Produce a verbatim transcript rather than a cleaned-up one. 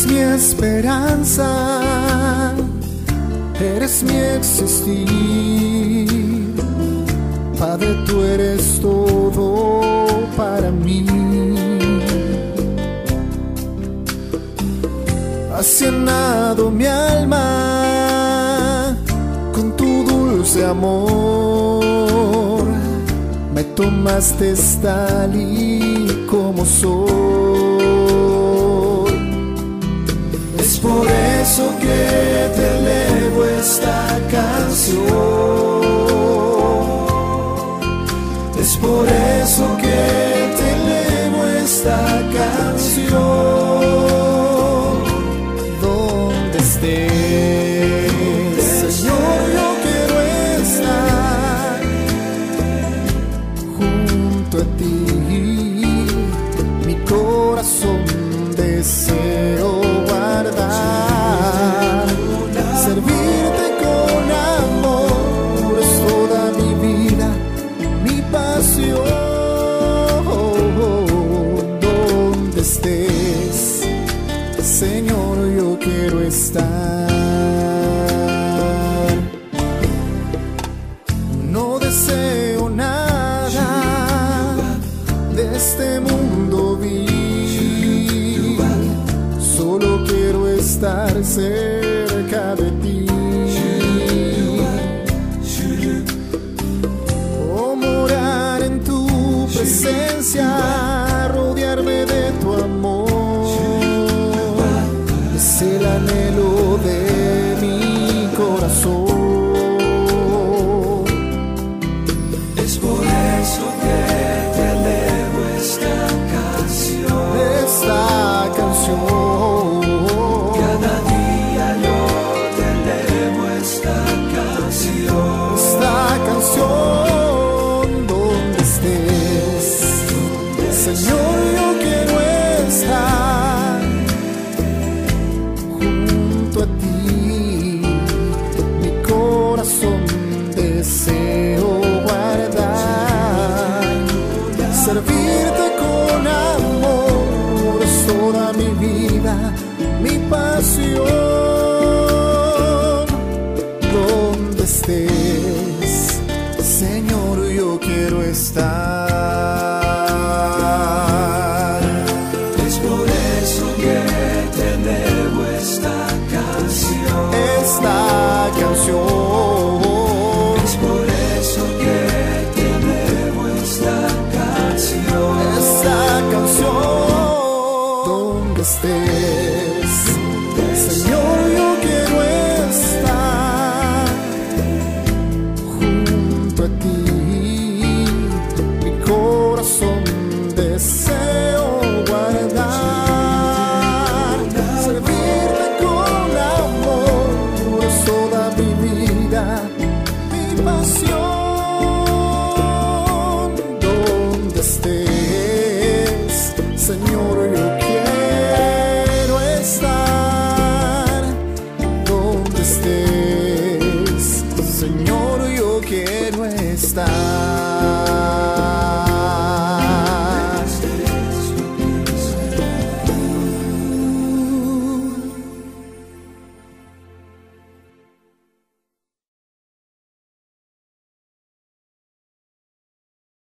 mi esperanza, eres mi existir. Padre, tú eres todo para mí. Has llenado mi alma con tu dulce amor. Me tomaste tal y como soy. Es por eso que te elevo esta canción. Es por eso que te elevo esta canción. Donde estés, Señor, yo quiero estar junto a ti. Mi corazón deseo guardar, servirte con amor, es toda mi vida, mi pasión. Donde estés, Señor, yo quiero estar. No deseo nada de este mundo vil, solo quiero estar cerca de ti. Oh, morar en tu presencia, rodearme de tu amor, es el anhelo de mi corazón. Es por eso que te elevo esta canción. Esta canción, Cada día yo te elevo esta canción. esta canción, donde estés, Señor, yo quiero estar junto a ti. Mi corazón deseo guardar, servirte con amor, es toda mi vida, mi pasión. Donde estés, Señor, yo quiero estar. Es por eso que te elevo esta canción. Esta canción, Es por eso que te elevo esta canción. esta canción, donde estés, Señor, yo quiero estar junto a ti. Mi corazón deseo guardar, servirte con amor, es toda mi vida, mi pasión. Donde estés,